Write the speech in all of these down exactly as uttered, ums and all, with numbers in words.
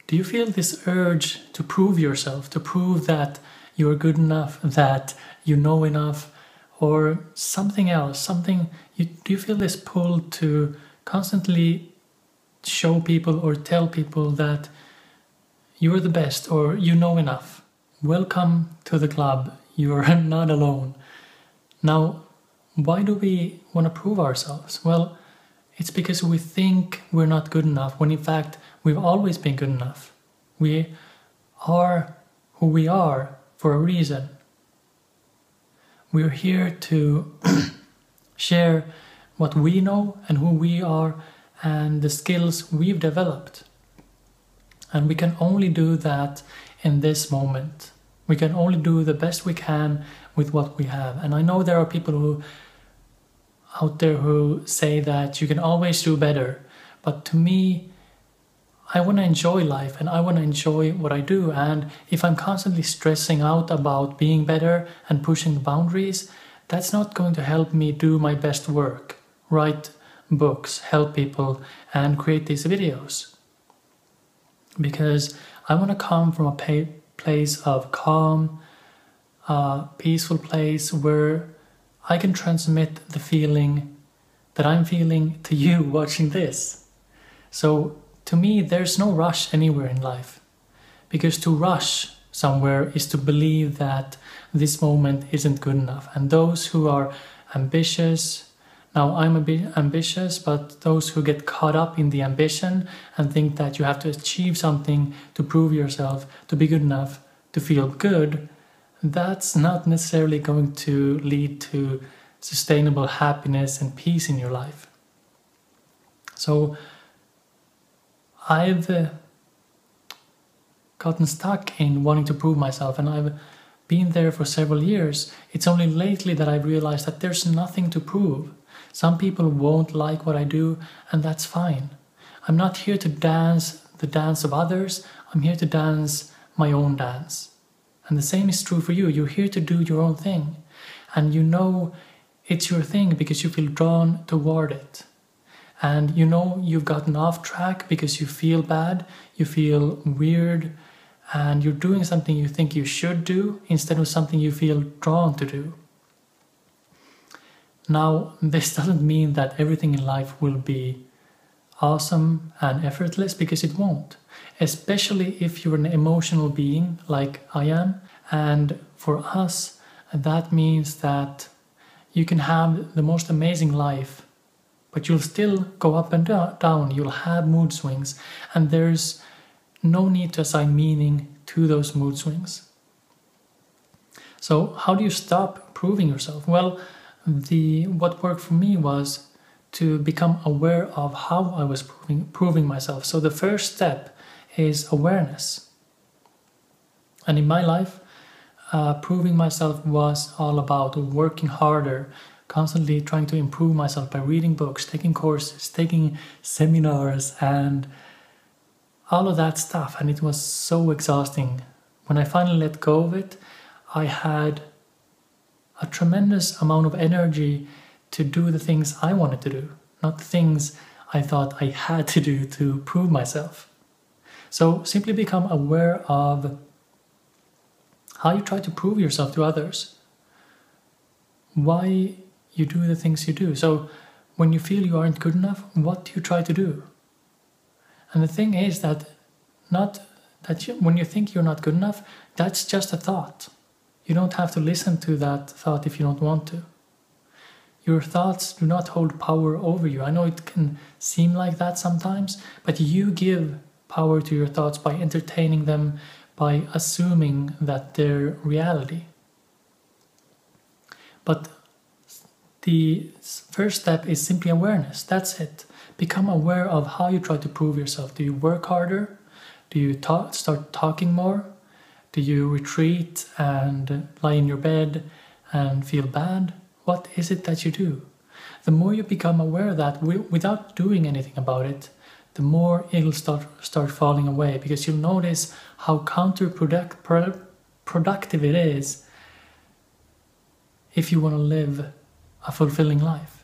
Do you feel this urge to prove yourself, to prove that you are good enough, that you know enough, or something else? Something you, do you feel this pull to constantly show people or tell people that you are the best or you know enough? Welcome to the club. You are not alone. Now, why do we want to prove ourselves? Well, it's because we think we're not good enough, when in fact we've always been good enough. We are who we are for a reason. We're here to share what we know and who we are and the skills we've developed. And we can only do that in this moment. We can only do the best we can with what we have. And I know there are people who out there who say that you can always do better. But to me, I want to enjoy life and I want to enjoy what I do. And if I'm constantly stressing out about being better and pushing the boundaries, that's not going to help me do my best work, write books, help people, and create these videos. Because I want to come from a pa- place of calm, a peaceful place where I can transmit the feeling that I'm feeling to you watching this. So to me, there's no rush anywhere in life. Because to rush somewhere is to believe that this moment isn't good enough. And those who are ambitious, now I'm a bit ambitious, but those who get caught up in the ambition and think that you have to achieve something to prove yourself, to be good enough, to feel good, that's not necessarily going to lead to sustainable happiness and peace in your life. So I've uh, gotten stuck in wanting to prove myself, and I've been there for several years. It's only lately that I've realized that there's nothing to prove. Some people won't like what I do, and that's fine. I'm not here to dance the dance of others. I'm here to dance my own dance. And the same is true for you. You're here to do your own thing. And you know it's your thing because you feel drawn toward it. And you know you've gotten off track because you feel bad, you feel weird, and you're doing something you think you should do instead of something you feel drawn to do. Now, this doesn't mean that everything in life will be awesome and effortless, because it won't. Especially if you're an emotional being like I am. And for us, that means that you can have the most amazing life, but you'll still go up and down. You'll have mood swings, and there's no need to assign meaning to those mood swings. So how do you stop proving yourself? Well, the what worked for me was to become aware of how I was proving, proving myself. So the first step is awareness. And in my life, uh, proving myself was all about working harder, constantly trying to improve myself by reading books, taking courses, taking seminars, and all of that stuff. And it was so exhausting. When I finally let go of it, I had a tremendous amount of energy to do the things I wanted to do, not the things I thought I had to do to prove myself. So simply become aware of how you try to prove yourself to others, why you do the things you do. So when you feel you aren't good enough, what do you try to do? And the thing is that not that you, when you think you're not good enough, that's just a thought. You don't have to listen to that thought if you don't want to. Your thoughts do not hold power over you. I know it can seem like that sometimes, but you give power to your thoughts by entertaining them, by assuming that they're reality. But the first step is simply awareness. That's it. Become aware of how you try to prove yourself. Do you work harder? Do you talk, start talking more? Do you retreat and lie in your bed and feel bad? What is it that you do? The more you become aware of that without doing anything about it, the more it'll start start falling away, because you'll notice how counterproductive productive it is if you want to live a fulfilling life.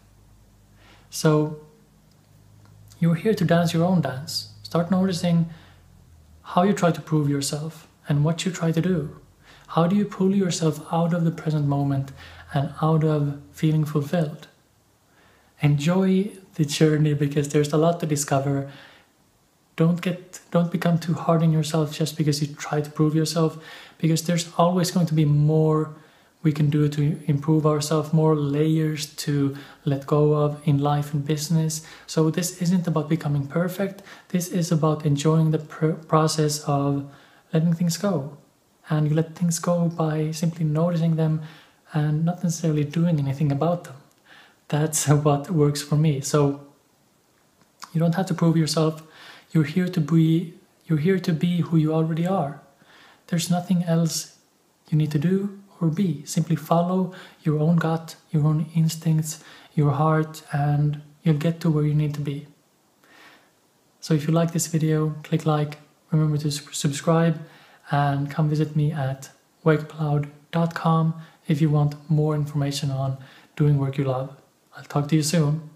So you're here to dance your own dance. Start noticing how you try to prove yourself and what you try to do. How do you pull yourself out of the present moment and out of feeling fulfilled? Enjoy the journey, because there's a lot to discover. Don't get, don't become too hard on yourself just because you try to prove yourself, because there's always going to be more we can do to improve ourselves, more layers to let go of in life and business. So this isn't about becoming perfect. This is about enjoying the pr process of letting things go. And you let things go by simply noticing them and not necessarily doing anything about them. That's what works for me. So you don't have to prove yourself. You're here to be, you're here to be who you already are. There's nothing else you need to do or be. Simply follow your own gut, your own instincts, your heart, and you'll get to where you need to be. So if you like this video, click like, remember to subscribe, and come visit me at wake up loud dot com if you want more information on doing work you love. I'll talk to you soon.